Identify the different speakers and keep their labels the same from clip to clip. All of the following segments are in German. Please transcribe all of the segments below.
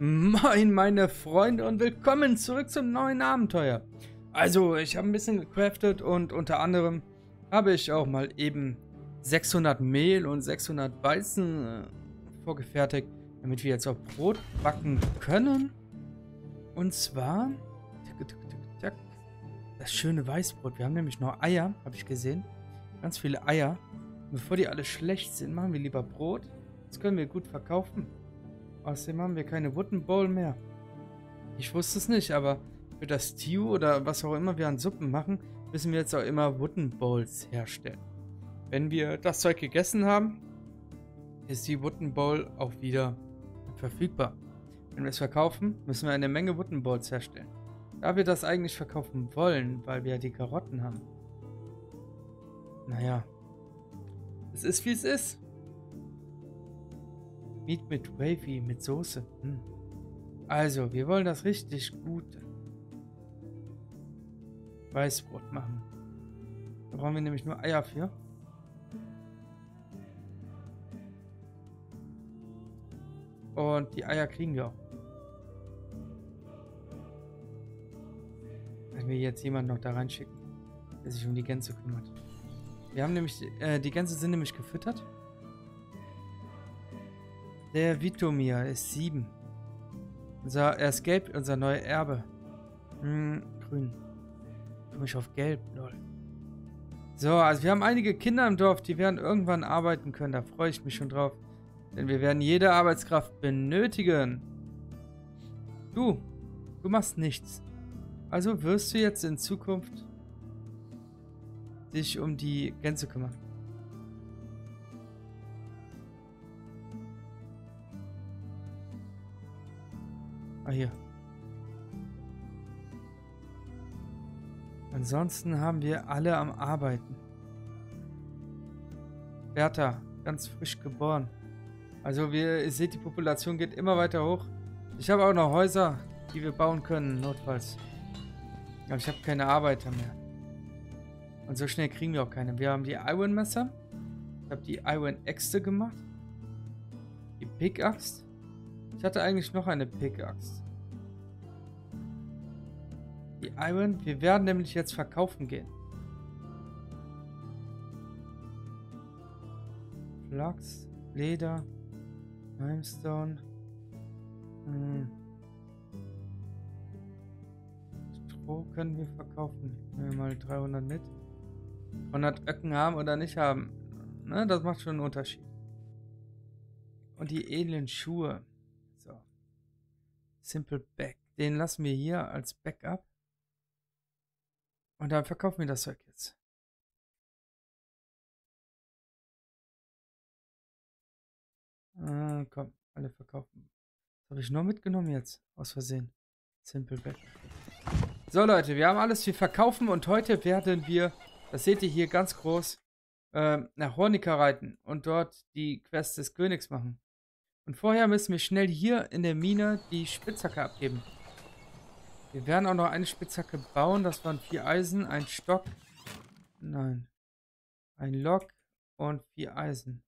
Speaker 1: Moin meine Freunde und willkommen zurück zum neuen Abenteuer. Also ich habe ein bisschen gecraftet und unter anderem habe ich auch mal eben 600 Mehl und 600 Weizen vorgefertigt, damit wir jetzt auch Brot backen können. Und zwar das schöne Weißbrot. Wir haben nämlich noch Eier, habe ich gesehen. Ganz viele Eier. Und bevor die alle schlecht sind, machen wir lieber Brot. Das können wir gut verkaufen. Außerdem haben wir keine Wooden Bowl mehr. Ich wusste es nicht, aber für das Stew oder was auch immer wir an Suppen machen, müssen wir jetzt auch immer Wooden Bowls herstellen. Wenn wir das Zeug gegessen haben, ist die Wooden Bowl auch wieder verfügbar. Wenn wir es verkaufen, müssen wir eine Menge Wooden Bowls herstellen. Da wir das eigentlich verkaufen wollen, weil wir ja die Karotten haben. Naja. Es ist wie es ist. Meat mit Wavy, mit Soße. Also, wir wollen das richtig gute Weißbrot machen. Da brauchen wir nämlich nur Eier für. Und die Eier kriegen wir auch. Wenn wir jetzt jemanden noch da reinschicken, der sich um die Gänse kümmert. Wir haben nämlich, die Gänse sind nämlich gefüttert. Der Vitomir ist 7. Er ist gelb, unser neuer Erbe. Grün. Ich komme mich auf gelb, lol. So, also wir haben einige Kinder im Dorf, die werden irgendwann arbeiten können. Da freue ich mich schon drauf. Denn wir werden jede Arbeitskraft benötigen. Du machst nichts. Also wirst du jetzt in Zukunft dich um die Gänse kümmern. Ah, hier. Ansonsten haben wir alle am Arbeiten. Bertha, ganz frisch geboren. Also ihr seht, die Population geht immer weiter hoch. Ich habe auch noch Häuser, die wir bauen können, notfalls. Aber ich habe keine Arbeiter mehr. Und so schnell kriegen wir auch keine. Wir haben die Iron Messer. Ich habe die Iron Äxte gemacht. Die Pickaxe. Ich hatte eigentlich noch eine Pickaxe. Die Iron. Wir werden nämlich jetzt verkaufen gehen. Flachs, Leder, Limestone. Stroh können wir verkaufen. Nehmen wir mal 300 mit. 100 Öcken haben oder nicht haben. Ne, das macht schon einen Unterschied. Und die edlen Schuhe. So. Simple Back. Den lassen wir hier als Backup. Und dann verkaufen wir das Zeug jetzt. Komm, alle verkaufen. Das habe ich nur mitgenommen jetzt. Aus Versehen. Simple Back. So Leute, wir haben alles für verkaufen und heute werden wir, das seht ihr hier ganz groß, nach Hornika reiten und dort die Quest des Königs machen. Und vorher müssen wir schnell hier in der Mine die Spitzhacke abgeben. Wir werden auch noch eine Spitzhacke bauen. Das waren 4 Eisen, ein Stock. Nein. Ein Lok und 4 Eisen.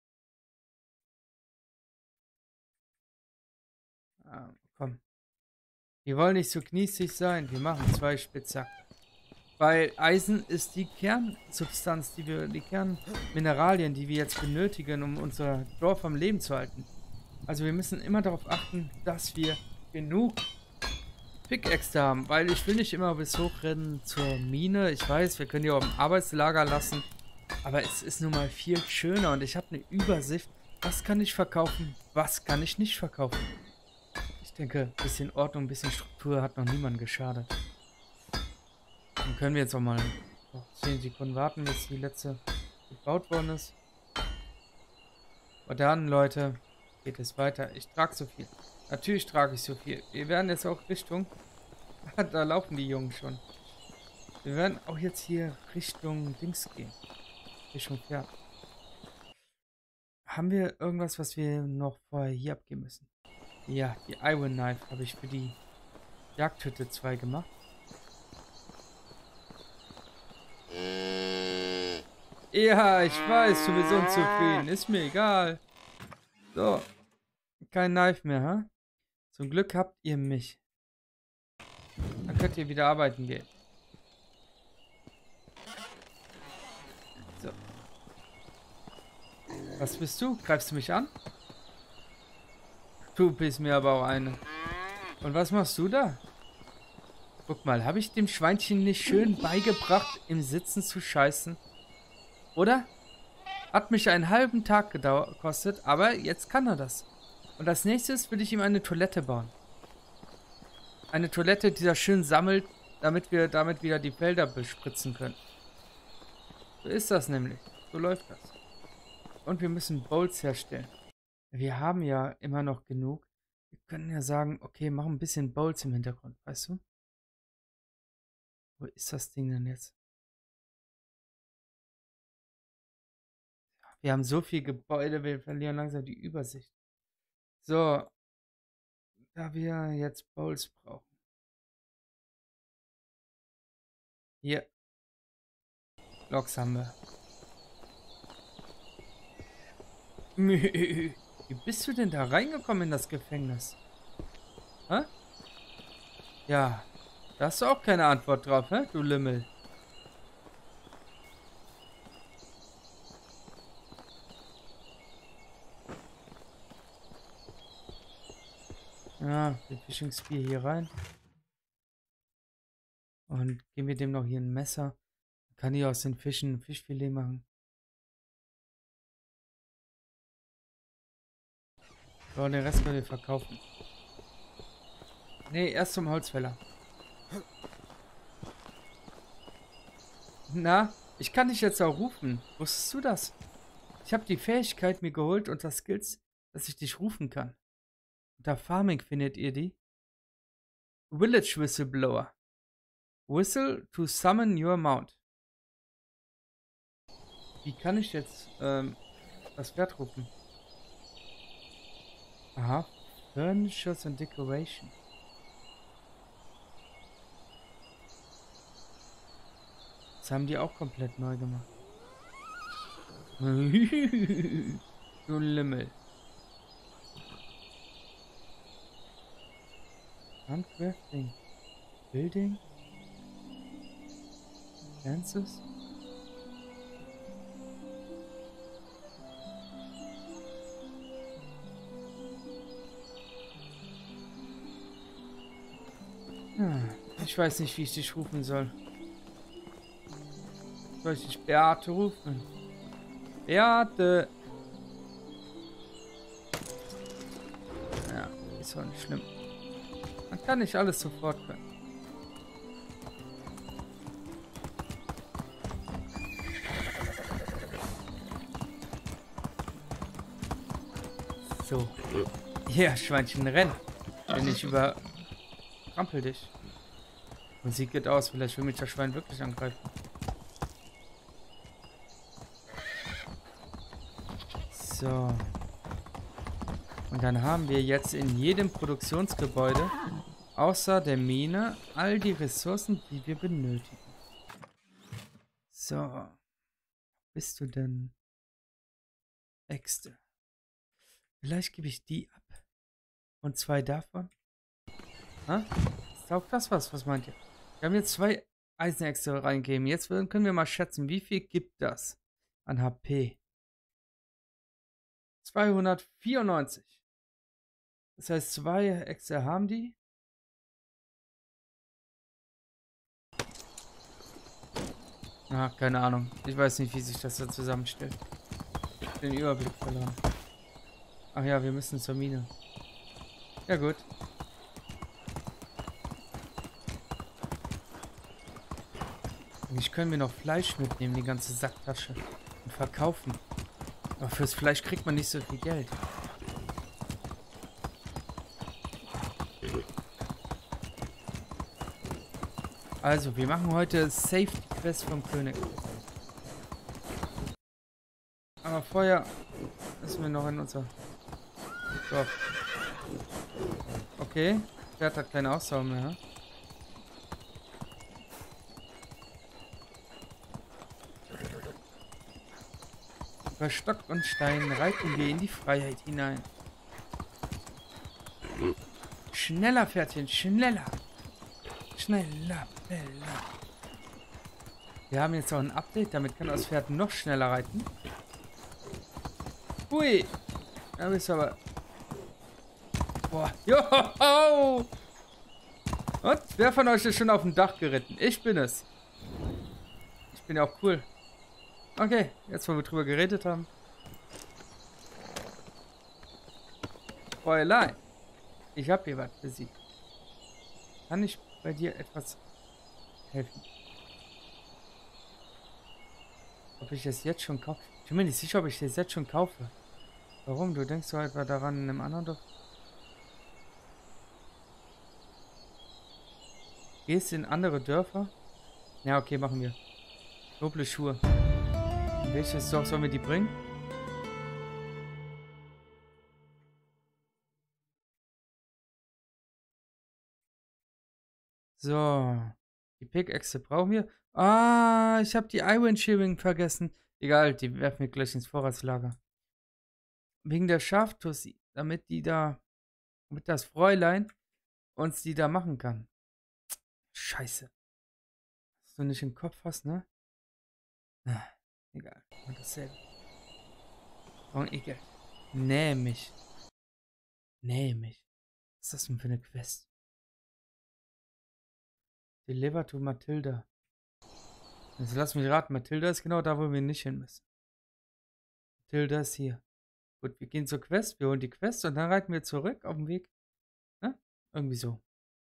Speaker 1: Komm. Wir wollen nicht so kniesig sein. Wir machen 2 Spitzhacken. Weil Eisen ist die Kernsubstanz, die Kernmineralien, die wir jetzt benötigen, um unser Dorf am Leben zu halten. Also wir müssen immer darauf achten, dass wir genug Pickaxe haben, weil ich will nicht immer bis hochrennen zur Mine. Ich weiß, wir können die auch im Arbeitslager lassen, aber es ist nun mal viel schöner und ich habe eine Übersicht, was kann ich verkaufen, was kann ich nicht verkaufen. Ich denke, ein bisschen Ordnung, ein bisschen Struktur hat noch niemandem geschadet. Dann können wir jetzt auch mal noch 10 Sekunden warten, bis die letzte gebaut worden ist. Und dann, Leute, geht es weiter. Ich trage so viel. Natürlich trage ich so viel. Wir werden jetzt auch Richtung... Da laufen die Jungen schon. Wir werden auch jetzt hier Richtung Dings gehen. Richtung Pferd. Haben wir irgendwas, was wir noch vorher hier abgeben müssen? Ja, die Iron Knife habe ich für die Jagdhütte 2 gemacht. Ja, ich weiß, du bist unzufrieden. Ist mir egal. So. Kein Knife mehr, ha? Zum Glück habt ihr mich. Dann könnt ihr wieder arbeiten gehen. So. Was bist du? Greifst du mich an? Du bist mir aber auch eine. Und was machst du da? Guck mal, habe ich dem Schweinchen nicht schön beigebracht, im Sitzen zu scheißen? Oder? Hat mich einen halben Tag gekostet, aber jetzt kann er das. Und als nächstes will ich ihm eine Toilette bauen. Eine Toilette, die das schön sammelt, damit wir damit wieder die Felder bespritzen können. So ist das nämlich. So läuft das. Und wir müssen Bowls herstellen. Wir haben ja immer noch genug. Wir können ja sagen, okay, mach ein bisschen Bowls im Hintergrund, weißt du? Wo ist das Ding denn jetzt? Wir haben so viel Gebäude, wir verlieren langsam die Übersicht. So, da wir jetzt Bowls brauchen. Hier. Loks haben wir. Wie bist du denn da reingekommen in das Gefängnis? Hä? Ja, da hast du auch keine Antwort drauf, hä, du Lümmel. Ja, den Fishing Spear hier rein. Und geben wir dem noch hier ein Messer. Kann ich aus den Fischen ein Fischfilet machen. So, den Rest können wir verkaufen. Nee, erst zum Holzfäller. Na, ich kann dich jetzt auch rufen. Wusstest du das? Ich habe die Fähigkeit mir geholt und das Skills, dass ich dich rufen kann. Unter Farming findet ihr die. Village Whistleblower. Whistle to summon your mount. Wie kann ich jetzt das Pferd rufen? Aha. Furnitures and Decoration. Das haben die auch komplett neu gemacht. Du Lümmel. Handcrafting. Building. Fences. Ich weiß nicht, wie ich dich rufen soll. Soll ich dich Beate rufen? Beate! Ja, ist auch nicht schlimm. Man kann nicht alles sofort können. So. Ja, Schweinchen, renn. Wenn ich übertrampel dich. Musik geht aus, vielleicht will mich das Schwein wirklich angreifen. So. Und dann haben wir jetzt in jedem Produktionsgebäude, außer der Mine, all die Ressourcen, die wir benötigen. So. Wo bist du denn? Äxte. Vielleicht gebe ich die ab. Und 2 davon. Ha? Taugt das was? Was meint ihr? Wir haben jetzt 2 Eisenäxte reingegeben. Jetzt können wir mal schätzen, wie viel gibt das an HP? 294. Das heißt, 2 Äxte haben die. Ah, keine Ahnung. Ich weiß nicht, wie sich das da zusammenstellt. Ich hab den Überblick verloren. Ach ja, wir müssen zur Mine. Ja gut. Eigentlich können wir noch Fleisch mitnehmen, die ganze Sacktasche. Und verkaufen. Aber fürs Fleisch kriegt man nicht so viel Geld. Also, wir machen heute Safety Quest vom König. Aber vorher müssen wir noch in unser Dorf. Okay, der hat keine Ausdauer mehr. Über Stock und Stein reiten wir in die Freiheit hinein. Schneller, Pferdchen, schneller. Schneller, schneller. Wir haben jetzt auch ein Update, damit kann das Pferd noch schneller reiten. Hui. Da bist du aber... Boah. Joho. Und? Wer von euch ist schon auf dem Dach geritten? Ich bin es. Ich bin ja auch cool. Okay, jetzt wo wir drüber geredet haben. Fräulein, ich habe hier was für Sie. Kann ich bei dir etwas helfen? Ob ich es jetzt schon kaufe? Ich bin mir nicht sicher, ob ich es jetzt schon kaufe. Warum? Du denkst doch etwa daran in einem anderen Dorf? Gehst in andere Dörfer? Ja, okay, machen wir. Noble Schuhe. In welches Dorf sollen wir die bringen? So. Die Pickaxe brauchen wir. Ah, ich habe die Iron Shearing vergessen. Egal, die werfen wir gleich ins Vorratslager. Wegen der Schaftussi, damit das Fräulein uns die da machen kann. Scheiße. Was du nicht im Kopf hast, ne? Ah, egal. Und dasselbe. Und egal. Nämlich. Was ist das denn für eine Quest? Deliver to Matilda. Jetzt lass mich raten. Matilda ist genau da, wo wir nicht hin müssen. Matilda ist hier. Gut, wir gehen zur Quest. Wir holen die Quest und dann reiten wir zurück auf dem Weg. Ne? Irgendwie so.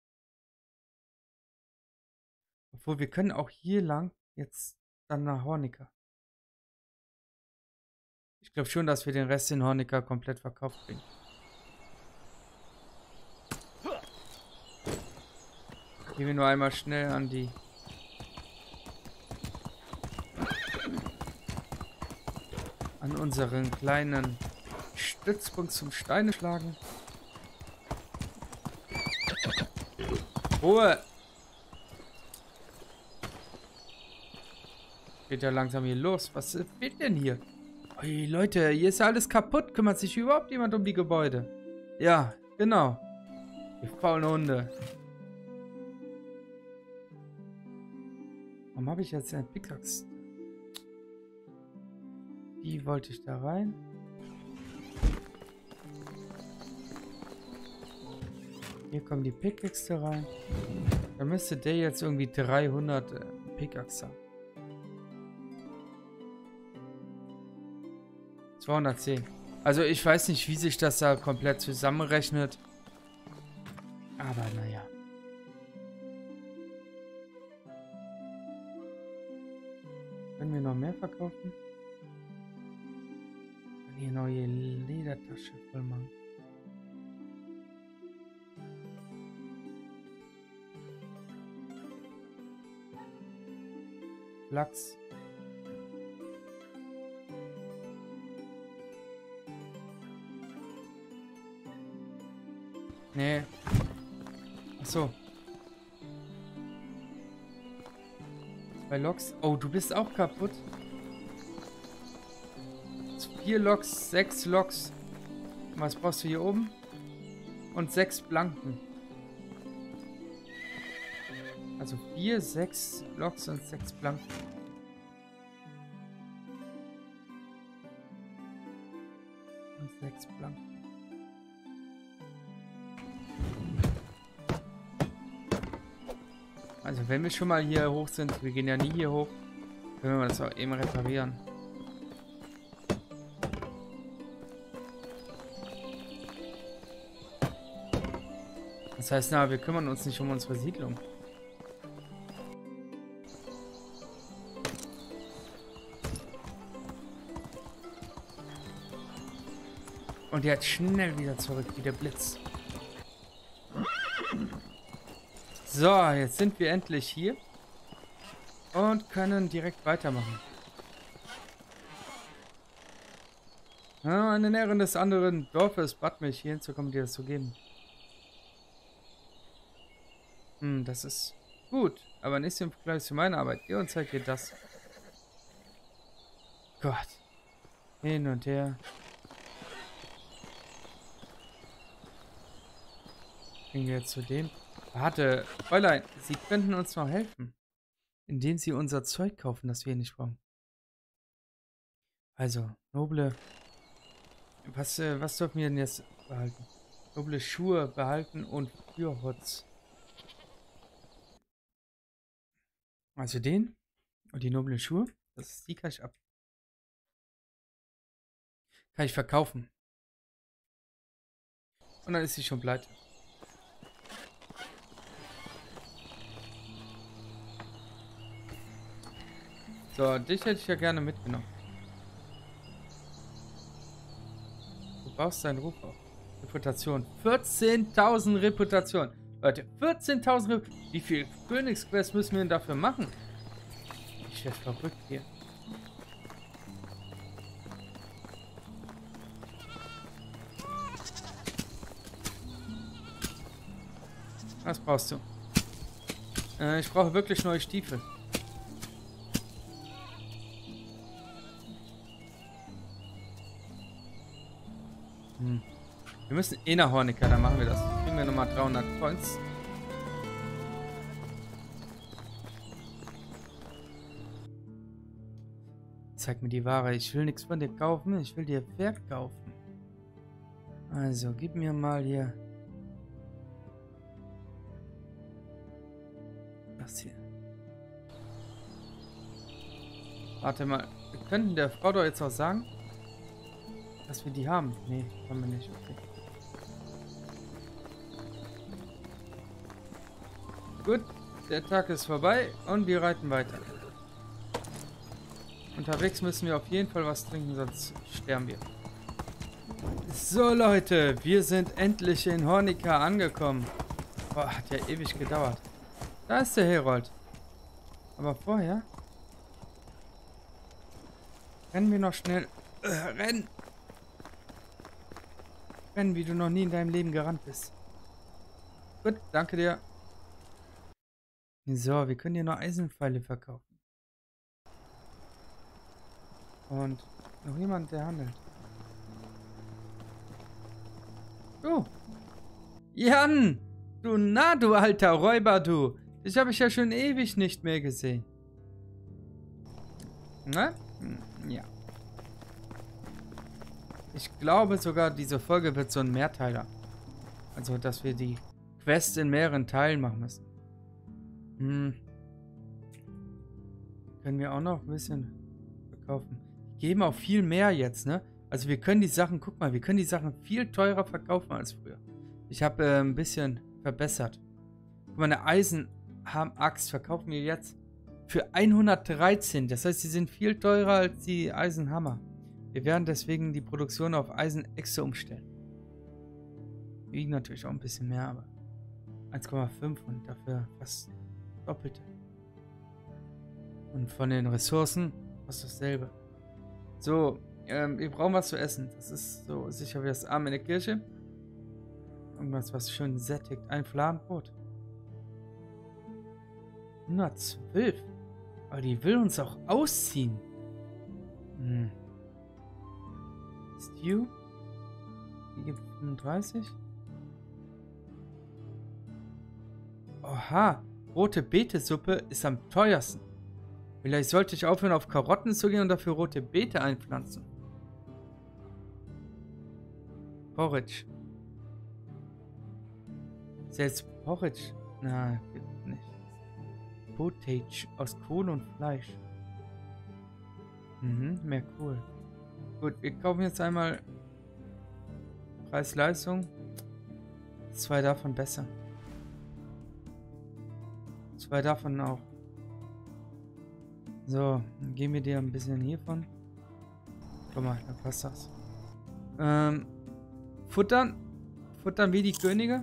Speaker 1: Obwohl, wir können auch hier lang jetzt dann nach Hornika. Ich glaube schon, dass wir den Rest in Hornika komplett verkauft kriegen. Gehen wir nur einmal schnell an die... an unseren kleinen Stützpunkt zum Steine schlagen. Ruhe! Geht ja langsam hier los. Was fehlt denn hier? Ui, Leute, hier ist ja alles kaputt. Kümmert sich überhaupt jemand um die Gebäude? Ja, genau. Die faulen Hunde. Warum habe ich jetzt einen Pickaxe? Wie wollte ich da rein? Hier kommen die Pickaxe rein. Da müsste der jetzt irgendwie 300 Pickaxe haben. 210. Also ich weiß nicht, wie sich das da komplett zusammenrechnet. Aber naja. Können wir noch mehr verkaufen? Können hier neue Ledertasche voll machen. Lachs. Nee. Achso. 2 Loks. Oh, du bist auch kaputt. 4 Loks, 6 Loks. Was brauchst du hier oben? Und 6 Blanken. Also 4, 6 Loks und 6 Blanken. Und 6 Blanken. Also wenn wir schon mal hier hoch sind, wir gehen ja nie hier hoch, können wir das auch eben reparieren. Das heißt, na, wir kümmern uns nicht um unsere Siedlung. Und jetzt schnell wieder zurück, wie der Blitz. So, jetzt sind wir endlich hier. Und können direkt weitermachen. Ja, eine Näherin des anderen Dorfes bat mich, hier hinzukommen, dir das zu geben. Das ist gut, aber nicht im Vergleich zu meiner Arbeit. Ihr und zeigt dir das. Gott. Hin und her. Gehen wir jetzt zu dem. Warte, Fräulein, Sie könnten uns noch helfen. Indem Sie unser Zeug kaufen, das wir nicht brauchen. Also, noble... Was dürfen wir denn jetzt behalten? Noble Schuhe behalten und Fürholz. Also den und die noble Schuhe, die kann ich ab. Kann ich verkaufen. Und dann ist sie schon pleite. So, dich hätte ich ja gerne mitgenommen. Du baust deinen Ruf auf. Reputation. 14.000 Reputation. Leute, 14.000 Wie viel Königsquest müssen wir denn dafür machen? Ich werde verrückt hier. Was brauchst du? Ich brauche wirklich neue Stiefel. Wir müssen eh nach Hornika, dann machen wir das. Kriegen wir nochmal 300 Points. Zeig mir die Ware. Ich will nichts von dir kaufen, ich will dir verkaufen. Also, gib mir mal hier... Das hier. Warte mal. Wir könnten der Frau doch jetzt auch sagen, dass wir die haben. Nee, haben wir nicht. Okay. Gut, der Tag ist vorbei und wir reiten weiter. Unterwegs müssen wir auf jeden Fall was trinken, sonst sterben wir. So Leute, wir sind endlich in Hornika angekommen. Boah, hat ja ewig gedauert. Da ist der Herold. Aber vorher rennen wir noch schnell. Rennen! Rennen, wie du noch nie in deinem Leben gerannt bist. Gut, danke dir. So, wir können hier noch Eisenpfeile verkaufen. Und noch jemand, der handelt. Oh! Jan! Du alter Räuber, du! Dich habe ich ja schon ewig nicht mehr gesehen. Ne? Ja. Ich glaube sogar, diese Folge wird so ein Mehrteiler. Also, dass wir die Quest in mehreren Teilen machen müssen. Können wir auch noch ein bisschen verkaufen. Die geben auch viel mehr jetzt, ne? Also wir können die Sachen, guck mal, wir können die Sachen viel teurer verkaufen als früher. Ich habe ein bisschen verbessert. Guck mal, eine Eisenhammer-Axt verkaufen wir jetzt für 113. Das heißt, sie sind viel teurer als die Eisenhammer. Wir werden deswegen die Produktion auf Eisenechse umstellen. Die wiegen natürlich auch ein bisschen mehr, aber 1,5 und dafür fast Doppelte. Und von den Ressourcen fast dasselbe. So, wir brauchen was zu essen. Das ist so sicher wie das Arm in der Kirche. Irgendwas, was schön sättigt. Ein Fladenbrot. 112. Aber die will uns auch ausziehen. Stew. Die gibt 35. Oha. Rote Beete-Suppe ist am teuersten. Vielleicht sollte ich aufhören, auf Karotten zu gehen und dafür rote Beete einpflanzen. Porridge. Selbst Porridge. Na, gibt nicht. Potage aus Kohle und Fleisch. Mehr Kohl. Gut, wir kaufen jetzt einmal Preis-Leistung. 2 davon besser. 2 davon auch. So, dann geben wir dir ein bisschen hiervon. Guck mal, da passt das. Futtern. Futtern wie die Könige.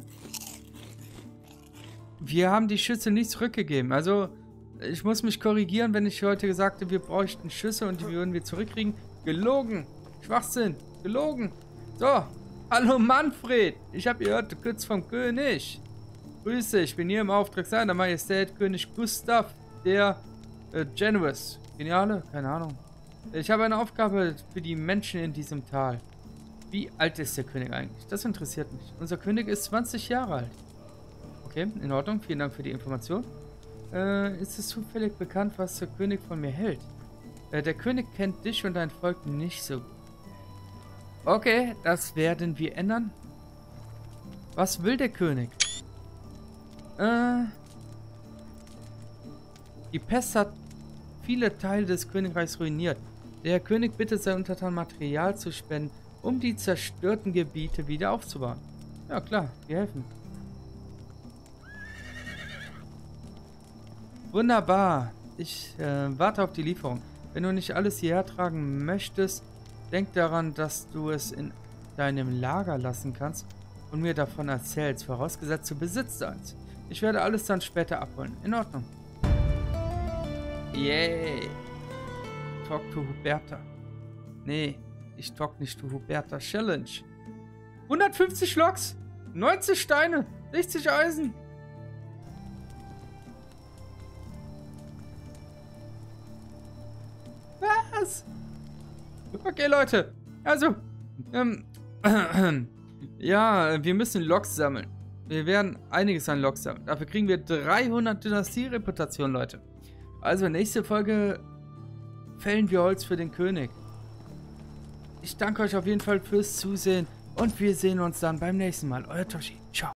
Speaker 1: Wir haben die Schüssel nicht zurückgegeben. Also, ich muss mich korrigieren, wenn ich heute gesagt habe, wir bräuchten Schüssel und die würden wir zurückkriegen. Gelogen. Schwachsinn. Gelogen. So. Hallo Manfred. Ich habe gehört, du kürzt vom König. Grüße, ich bin hier im Auftrag seiner Majestät König Gustav der Generous. Geniale? Keine Ahnung. Ich habe eine Aufgabe für die Menschen in diesem Tal. Wie alt ist der König eigentlich? Das interessiert mich. Unser König ist 20 Jahre alt. Okay, in Ordnung. Vielen Dank für die Information. Ist es zufällig bekannt, was der König von mir hält? Der König kennt dich und dein Volk nicht so gut. Okay, das werden wir ändern. Was will der König? Die Pest hat viele Teile des Königreichs ruiniert. Der König bittet seinen Untertanen Material zu spenden, um die zerstörten Gebiete wieder aufzubauen. Ja klar, wir helfen. Wunderbar. Ich warte auf die Lieferung. Wenn du nicht alles hierher tragen möchtest, denk daran, dass du es in deinem Lager lassen kannst und mir davon erzählst, vorausgesetzt du besitzt eins. Ich werde alles dann später abholen. In Ordnung. Yay. Talk to Huberta. Nee, ich talk nicht to Huberta. Challenge. 150 Loks, 90 Steine, 60 Eisen. Was? Okay, Leute. Also, ja, wir müssen Loks sammeln. Wir werden einiges an Loks sammeln. Dafür kriegen wir 300 Dynastie-Reputation, Leute. Also, nächste Folge fällen wir Holz für den König. Ich danke euch auf jeden Fall fürs Zusehen und wir sehen uns dann beim nächsten Mal. Euer Toshi. Ciao.